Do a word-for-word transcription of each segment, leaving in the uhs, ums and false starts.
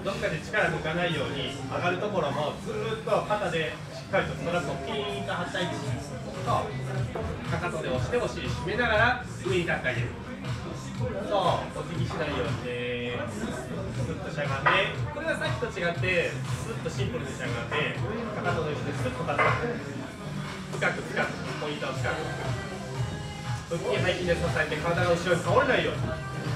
どっかで力抜かないように上がるところもずーっと肩でしっかりとストラップをピーンと張ってあげるとかかとで押してお尻締めながら上に立ってあげる。そう、お辞儀しないようにね、スッとしゃがんで、これがさっきと違ってスッとシンプルにしゃがんでかかとの後ろでスッと立つ。深く深くポイントを深く腹筋背筋で支えて体が後ろに倒れないように。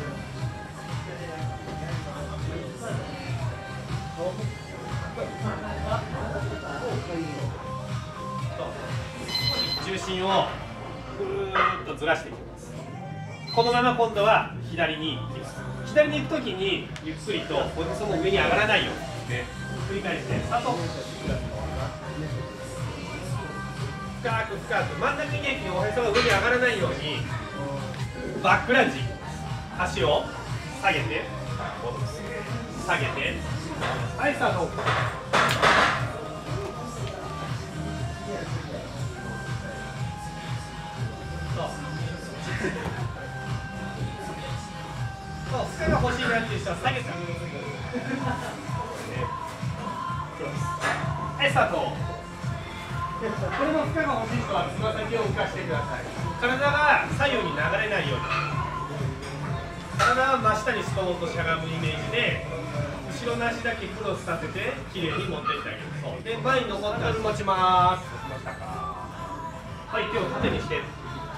重心をぐーっとずらしていきます。このまま今度は左に行きます。左に行くときにゆっくりとおへそも上に上がらないようにですね、繰り返してスタート。深く深く真ん中に元気におへそが上に上がらないようにバックランジ。足を下げて戻す、下げて、はい、スタート。そう、負荷が欲しいなっていう人は下げてあげてください。はい、スタート。これも負荷が欲しい人はつま先を浮かしてください。体が左右に流れないように、体は真下にストーンとしゃがむイメージで、後ろの足だけクロスさせてきれいに持っていってあげる。そうで、前に残った足持ちます。持ちましたか。はい、手を縦にして、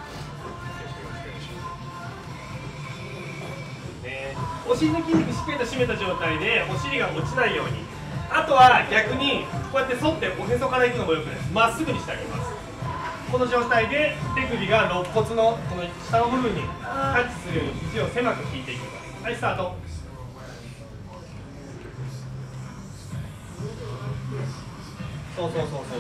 ね、お尻の筋肉しっかりと締めた状態でお尻が落ちないように。あとは逆にこうやって反っておへそからいくのもよくないです。まっすぐにしてあげます。この状態で手首が肋骨のこの下の部分にタッチするように肘を狭く引いていきます。はい、スタート。そうそうそうそう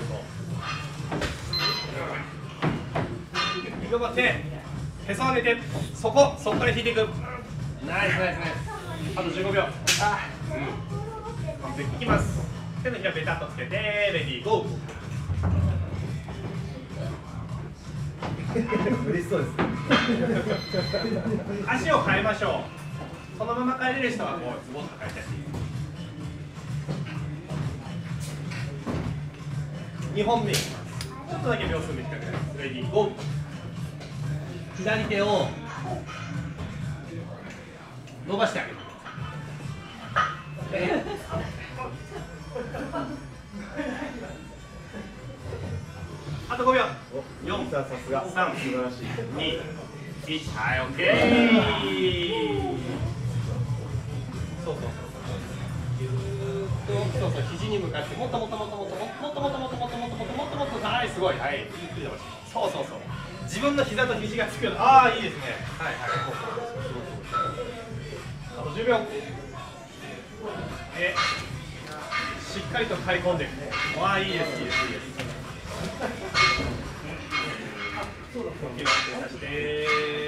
そう。頑張ってへそ上げて、そこそこから引いていく。ナイスナイスナイス。あとじゅうごびょう。あ、うん、いきます。手のひらベタっとつけてレディーゴー。 嬉しそうです。 足を変えましょう。そのまま変えれる人はもうズボッと変えて。にほんめいきます。ちょっとだけ秒数短くなります。レディーゴー。左手を伸ばしてあげる。あとごびょう。よん、さすがさん、素晴らしい。に、いち、はい、オッケー。そうそうそう。ぎゅーっと、そうそう、肘に向かって、もっともっともっともっともっともっともっともっともっともっともっともっと、はい、すごい、はい、ゆっくり伸ばして。そうそうそう。自分の膝と肘がつくような、ああ、いいですね。はいはい。あとじゅうびょう。で、しっかりと刈り込んでいく。わあ、いいです、いいです、いいです。呼吸させて、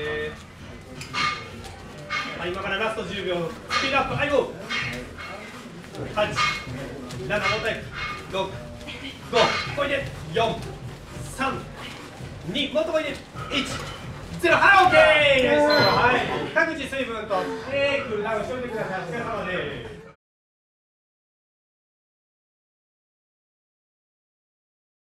はい、今からラストじゅうびょう、スピードアップ、はい、ゴー。はち、なな、もったい、ろく、ご、こいで、よん、さん、に、もっとこいで、いち、ゼロ、はい、オッケー。はい、各自水分とって、クールダウンしておいてください。お疲れ様です。